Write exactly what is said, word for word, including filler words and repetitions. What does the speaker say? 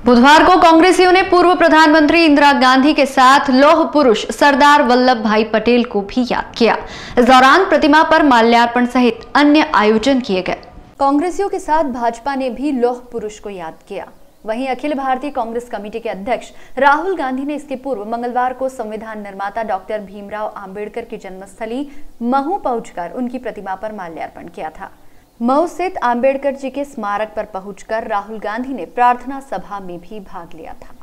बुधवार को कांग्रेसियों ने पूर्व प्रधानमंत्री इंदिरा गांधी के साथ लौह पुरुष सरदार वल्लभ भाई पटेल को भी याद किया। इस दौरान प्रतिमा पर माल्यार्पण सहित अन्य आयोजन किए गए। कांग्रेसियों के साथ भाजपा ने भी लौह पुरुष को याद किया। वहीं अखिल भारतीय कांग्रेस कमेटी के अध्यक्ष राहुल गांधी ने इसके पूर्व मंगलवार को संविधान निर्माता डॉक्टर भीमराव अंबेडकर की जन्मस्थली महू पहुंचकर उनकी प्रतिमा पर माल्यार्पण किया था। महू स्थित अंबेडकर जी के स्मारक पर पहुंचकर राहुल गांधी ने प्रार्थना सभा में भी भाग लिया था।